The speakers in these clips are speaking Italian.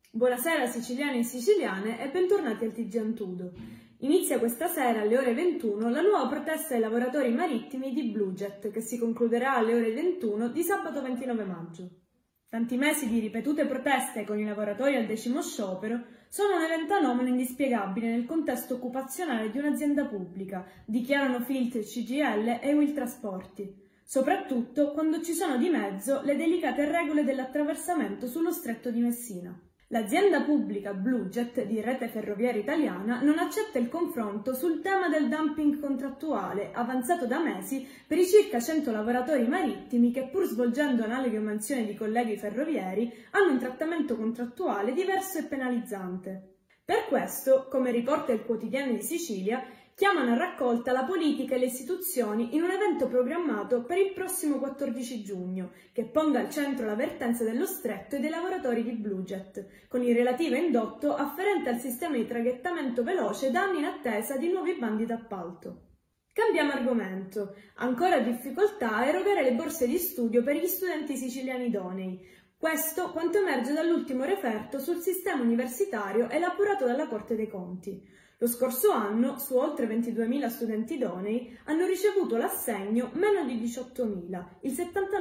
Buonasera siciliani e siciliane e bentornati al TG Antudo. Inizia questa sera alle ore 21 la nuova protesta dei lavoratori marittimi di Blujet, che si concluderà alle ore 21 di sabato 29 maggio. Tanti mesi di ripetute proteste con i lavoratori al 10° sciopero sono un evento anomalo e inspiegabile nel contesto occupazionale di un'azienda pubblica, dichiarano Filt, CGIL e Will Trasporti, soprattutto quando ci sono di mezzo le delicate regole dell'attraversamento sullo stretto di Messina. L'azienda pubblica Blujet di Rete Ferroviaria Italiana non accetta il confronto sul tema del dumping contrattuale avanzato da mesi per i circa 100 lavoratori marittimi che, pur svolgendo analoghe mansioni di colleghi ferrovieri, hanno un trattamento contrattuale diverso e penalizzante. Per questo, come riporta il Quotidiano di Sicilia, chiamano a raccolta la politica e le istituzioni in un evento programmato per il prossimo 14 giugno, che ponga al centro la vertenza dello stretto e dei lavoratori di Blujet, con il relativo indotto afferente al sistema di traghettamento veloce da anni in attesa di nuovi bandi d'appalto. Cambiamo argomento. Ancora difficoltà a erogare le borse di studio per gli studenti siciliani idonei. Questo quanto emerge dall'ultimo referto sul sistema universitario elaborato dalla Corte dei Conti. Lo scorso anno, su oltre 22.000 studenti idonei, hanno ricevuto l'assegno meno di 18.000, il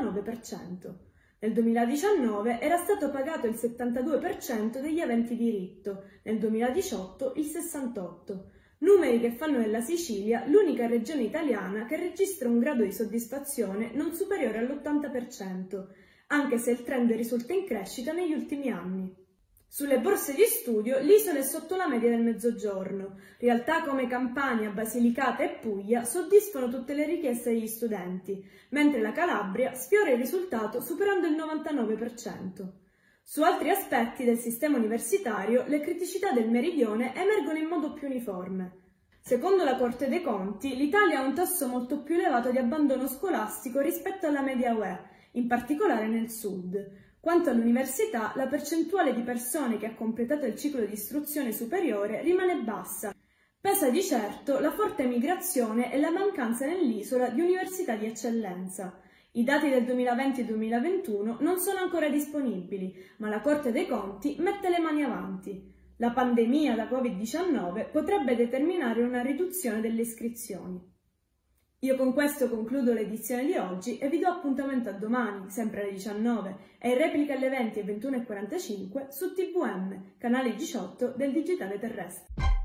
79%. Nel 2019 era stato pagato il 72% degli aventi diritto, nel 2018 il 68%. Numeri che fanno della Sicilia l'unica regione italiana che registra un grado di soddisfazione non superiore all'80%, anche se il trend risulta in crescita negli ultimi anni. Sulle borse di studio l'isola è sotto la media del Mezzogiorno. Realtà come Campania, Basilicata e Puglia soddisfano tutte le richieste degli studenti, mentre la Calabria sfiora il risultato superando il 99%. Su altri aspetti del sistema universitario, le criticità del meridione emergono in modo più uniforme. Secondo la Corte dei Conti, l'Italia ha un tasso molto più elevato di abbandono scolastico rispetto alla media UE, in particolare nel sud. Quanto all'università, la percentuale di persone che ha completato il ciclo di istruzione superiore rimane bassa. Pesa di certo la forte migrazione e la mancanza nell'isola di università di eccellenza. I dati del 2020 e 2021 non sono ancora disponibili, ma la Corte dei Conti mette le mani avanti. La pandemia da Covid-19 potrebbe determinare una riduzione delle iscrizioni. Io con questo concludo l'edizione di oggi e vi do appuntamento a domani, sempre alle 19, e in replica alle 20 e 21:45 su TVM, canale 18 del Digitale Terrestre.